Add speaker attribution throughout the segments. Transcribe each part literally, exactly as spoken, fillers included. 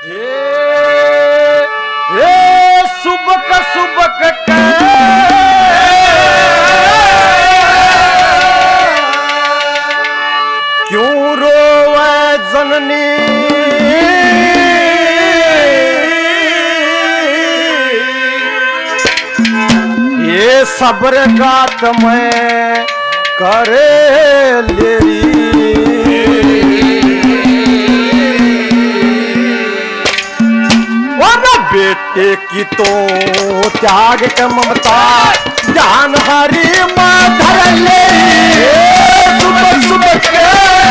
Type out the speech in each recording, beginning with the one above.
Speaker 1: सुबक सुबक क्यों रोवे जननी ये सब्र गात में करे लेरी बेटे की तो त्याग के ममता जान हरी माँ धर ले सुबह सुबह के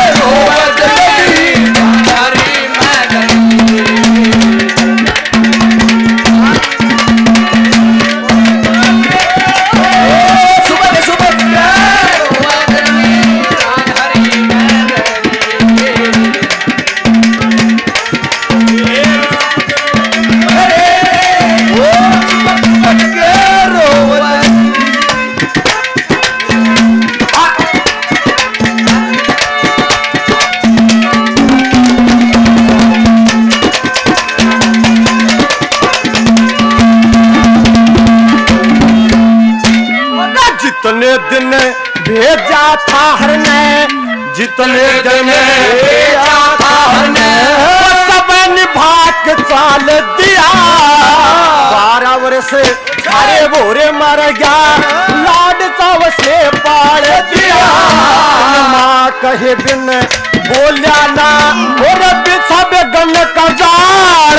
Speaker 1: जितने दिन भेजा था हरने जितने दिन भेजा था हरने सब निभा के चाल दिया बारह वर्ष सारे भोरे मर गया लाड चाव से पाल दिया माँ कहे बिन बोलिया ना और बिछा बेगन का जाल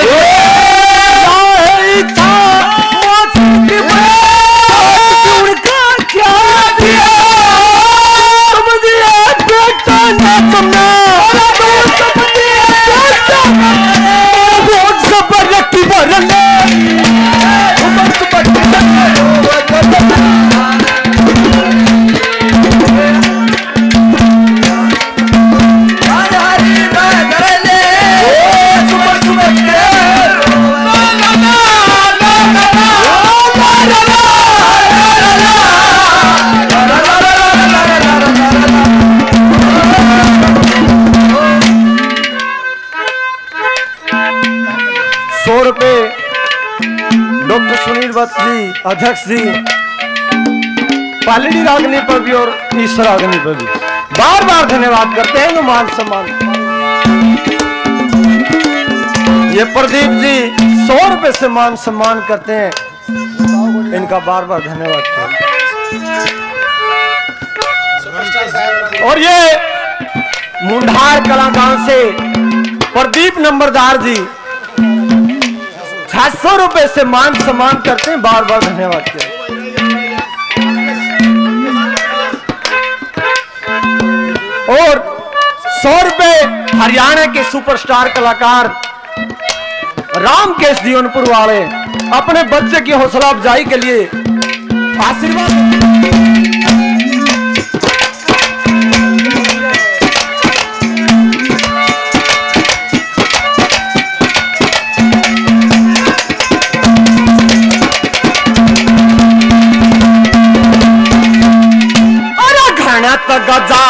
Speaker 1: सौ रुपए डॉक्टर सुनील वत्स जी अध्यक्ष जी पालड़ी रागनी पर भी और ईश्वर रागनी पर भी बार बार धन्यवाद करते हैं मान सम्मान। ये प्रदीप जी सौ रुपए से मान सम्मान करते हैं, इनका बार बार धन्यवाद करते हैं। और ये मुंडार कलाकान से प्रदीप नंबरदार जी छह सौ रुपए से मान सम्मान करते हैं, बार बार धन्यवाद करते हैं। और सौ रुपए हरियाणा के सुपरस्टार कलाकार रामकेश जीवनपुर वाले अपने बच्चे की हौसला अफजाई के लिए आशीर्वाद। गजा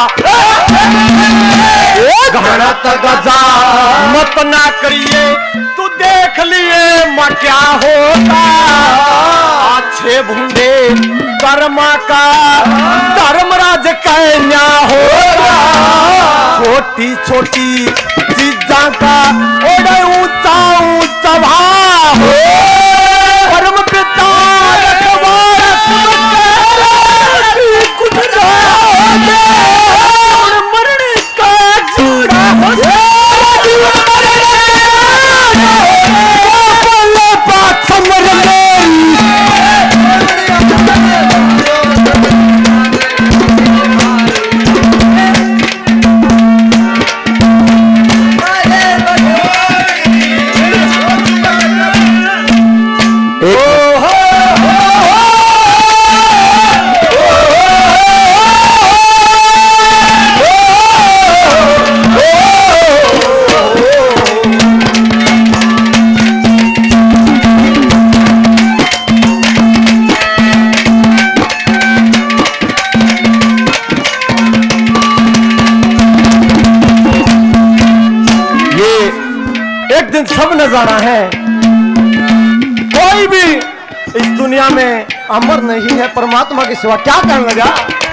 Speaker 1: घड़त गजा मत ना करिए तू देख लिए माँ क्या होता अच्छे भूंडे कर्मा का धर्मराज कन्या होता छोटी छोटी चीजा का ओडे ऊंचा ऊंचा भाव परम पिता मरने का चूड़ा
Speaker 2: Yeah.
Speaker 1: न जाना है, कोई भी इस दुनिया में अमर नहीं है, परमात्मा के सिवा क्या करने लगा।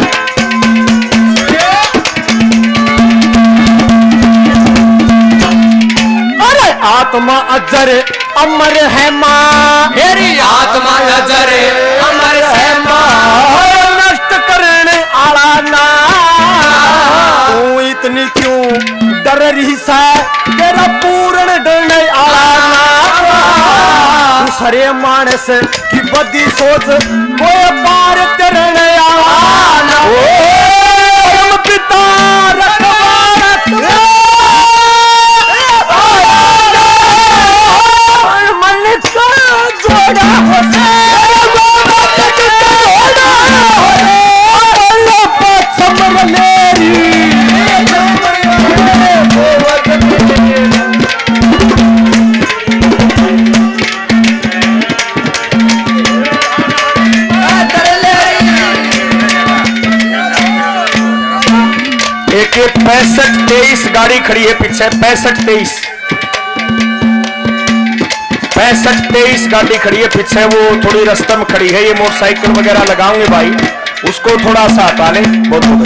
Speaker 1: अरे आत्मा अजर अमर है माँ,
Speaker 2: मेरी आत्मा अजर अमर है माँ,
Speaker 1: नष्ट करने आला ना। तू इतनी क्यों डर रही सा, तेरा पूर्ण डरने आला ना। तू सरे मानस की बदी सोच, कोई पार करने आला ना। ओ पिता मन का जोड़ा
Speaker 2: एक पैंसठ तेईस गाड़ी खड़ी है पीछे, पैंसठ तेईस पैंसठ तेईस गाड़ी खड़ी है पीछे, वो थोड़ी रास्ते में खड़ी है। ये मोटरसाइकिल वगैरह लगाऊंगे भाई, उसको थोड़ा सा हटा ले। बहुत बहुत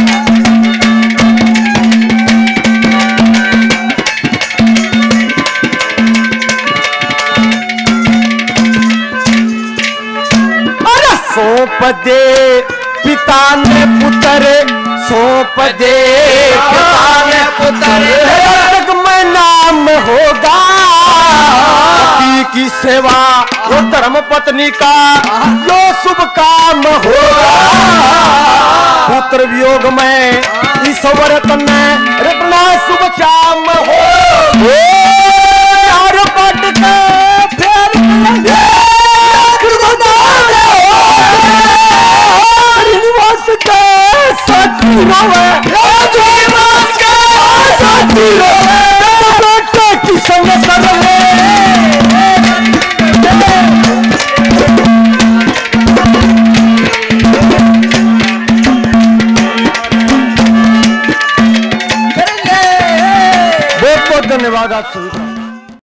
Speaker 1: अरे सौंप दे पिता ने पुत्र, सौंप दे पिता ने पुत्र, में नाम होगा की सेवा, वो धर्म पत्नी का जो शुभ काम होगा। पुत्र वियोग में ईश्वर तन्ने रखना शुभ शाम हो। यार पट के फेर निवास के साथी रोवे, निवास के साथी रोवे, बेटे की संग सरले। बहुत बहुत धन्यवाद आप सभी।